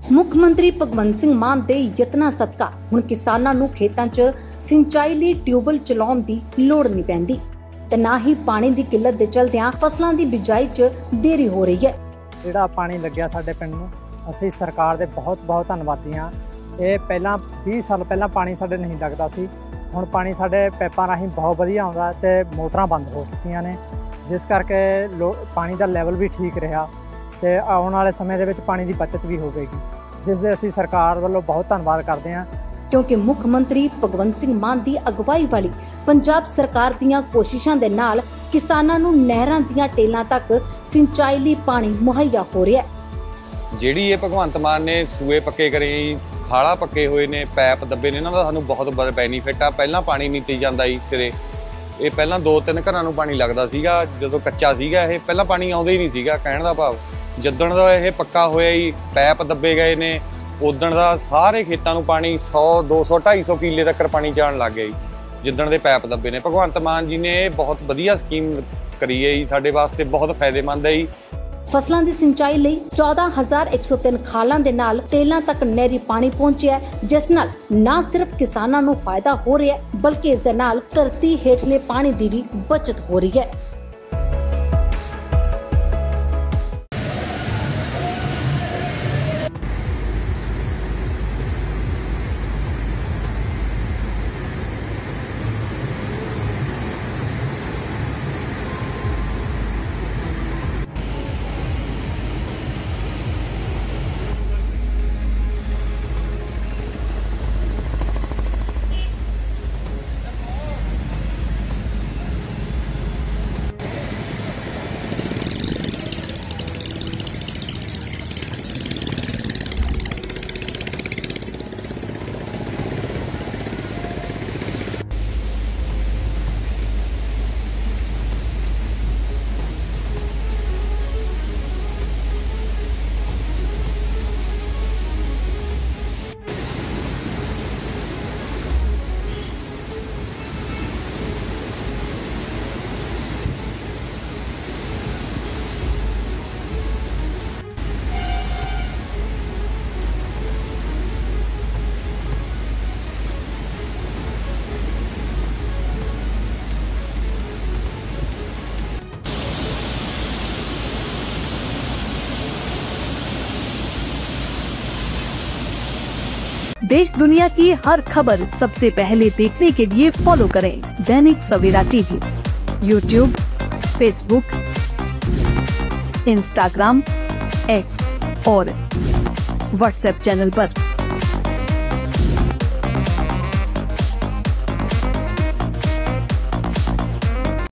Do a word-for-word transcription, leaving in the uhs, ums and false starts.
ਮੁੱਖ ਮੰਤਰੀ ਭਗਵੰਤ ਸਿੰਘ ਮਾਨ ਦੇ ਯਤਨਾਂ ਸਦਕਾ ਹੁਣ ਕਿਸਾਨਾਂ ਨੂੰ ਖੇਤਾਂ 'ਚ ਸਿੰਚਾਈ ਲਈ ਟਿਊਬਲ ਚਲਾਉਣ ਦੀ ਲੋੜ ਨਹੀਂ ਪੈਂਦੀ ਤੇ ਨਾ ਹੀ ਪਾਣੀ ਦੀ ਕਿੱਲਤ ਦੇ ਚਲਦਿਆਂ ਫਸਲਾਂ ਦੀ ਬਿਜਾਈ 'ਚ ਦੇਰੀ ਹੋ ਰਹੀ ਹੈ। ਜਿਹੜਾ ਪਾਣੀ ਲੱਗਿਆ ਸਾਡੇ ਪਿੰਡ ਨੂੰ, ਅਸੀਂ ਸਰਕਾਰ ਦੇ ਬਹੁਤ ਬਹੁਤ ਧੰਨਵਾਦੀ ਹਾਂ। ਇਹ ਪਹਿਲਾਂ ਵੀਹ ਸਾਲ ਪਹਿਲਾਂ ਪਾਣੀ ਸਾਡੇ ਨਹੀਂ ਲੱਗਦਾ ਸੀ, ਹੁਣ ਪਾਣੀ ਸਾਡੇ ਪੈਪਾਂ ਰਾਹੀਂ ਬਹੁਤ ਵਧੀਆ ਆਉਂਦਾ ਤੇ ਮੋਟਰਾਂ ਬੰਦ ਹੋ ਚੁੱਕੀਆਂ ਨੇ, ਜਿਸ ਕਰਕੇ ਲੋ ਪਾਣੀ ਦਾ ਲੈਵਲ ਵੀ ਠੀਕ ਰਿਹਾ ਤੇ ਆਉਣ वाले समय ਦੇ ਵਿੱਚ ਪਾਣੀ ਦੀ ਬਚਤ ਵੀ ਹੋਵੇਗੀ, ਜਿਸ ਦੇ ਅਸੀਂ ਸਰਕਾਰ ਵੱਲੋਂ ਬਹੁਤ ਧੰਨਵਾਦ ਕਰਦੇ ਹਾਂ। ਕਿਉਂਕਿ ਮੁੱਖ ਮੰਤਰੀ ਭਗਵੰਤ ਸਿੰਘ ਮਾਨ ਦੀ ਅਗਵਾਈ ਵਾਲੀ ਪੰਜਾਬ ਸਰਕਾਰ ਦੀਆਂ ਕੋਸ਼ਿਸ਼ਾਂ ਦੇ ਨਾਲ ਕਿਸਾਨਾਂ ਨੂੰ ਨਹਿਰਾਂ ਦੀਆਂ ਟੇਲਾਂ ਤੱਕ ਸਿੰਚਾਈ ਲਈ ਪਾਣੀ ਮੁਹੱਈਆ ਹੋ ਰਿਹਾ ਹੈ। ਜਿਹੜੀ ਇਹ ਭਗਵੰਤ ਮਾਨ ਨੇ ਸੂਏ ਪੱਕੇ ਕਰੇ, ਖਾਲਾ ਪੱਕੇ ਹੋਏ ਨੇ, ਪੈਪ ਦੱਬੇ ਨੇ, ਇਹਨਾਂ ਦਾ ਸਾਨੂੰ ਬਹੁਤ ਬੜਾ ਬੈਨੀਫਿਟ ਆ। ਪਹਿਲਾਂ ਪਾਣੀ ਨਹੀਂ ਤੀ ਜਾਂਦਾ ਸੀ ਸਿਰੇ, ਇਹ ਪਹਿਲਾਂ ਦੋ ਤਿੰਨ ਘਰਾਂ ਨੂੰ ਪਾਣੀ ਲੱਗਦਾ ਸੀਗਾ ਜਦੋਂ ਕੱਚਾ ਸੀਗਾ, ਇਹ ਪਹਿਲਾਂ ਪਾਣੀ ਆਉਂਦਾ ਹੀ ਨਹੀਂ ਸੀਗਾ। ਕਹਿਣ ਦਾ ਭਾਵ ਜਿੱਦਣ ਦਾ ਇਹ ਪੱਕਾ ਹੋਇਆ ਹੀ, ਪੈਪ ਦੱਬੇ ਗਏ ਨੇ, ਉਦਣ ਦਾ ਸਾਰੇ ਖੇਤਾਂ ਨੂੰ ਪਾਣੀ ਸੌ ਦੋ ਸੌ ਢਾਈ ਸੌ ਕਿੱਲੇ ਤੱਕ ਪਾਣੀ ਜਾਣ ਲੱਗ ਗਿਆ ਜੀ, ਜਿੱਦਣ ਦੇ ਪੈਪ ਦੱਬੇ ਨੇ। ਭਗਵੰਤ ਮਾਨ ਜੀ ਨੇ ਇਹ ਬਹੁਤ ਵਧੀਆ ਸਕੀਮ ਕਰੀ ਹੈ ਜੀ, ਸਾਡੇ ਵਾਸਤੇ ਬਹੁਤ ਫਾਇਦੇਮੰਦ ਹੈ ਜੀ। ਫਸਲਾਂ ਦੀ ਸਿੰਚਾਈ ਲਈ ਚੌਦਾਂ ਹਜ਼ਾਰ ਇੱਕ ਸੌ ਤਿੰਨ ਖਾਲਾਂ ਦੇ ਨਾਲ ਟੇਲਾਂ ਤੱਕ ਨਹਿਰੀ ਪਾਣੀ ਪਹੁੰਚਿਆ, ਜਿਸ ਨਾਲ ਨਾ ਸਿਰਫ ਕਿਸਾਨਾਂ ਨੂੰ ਫਾਇਦਾ ਹੋ ਰਿਹਾ ਬਲਕਿ ਇਸ ਦੇ ਨਾਲ ਧਰਤੀ ਹੇਠਲੇ ਪਾਣੀ ਦੀ ਵੀ ਬਚਤ ਹੋ ਰਹੀ ਹੈ। देश दुनिया की हर खबर सबसे पहले देखने के लिए फॉलो करें Dainik Savera TV, YouTube, Facebook, Instagram, X और व्हाट्सएप चैनल पर।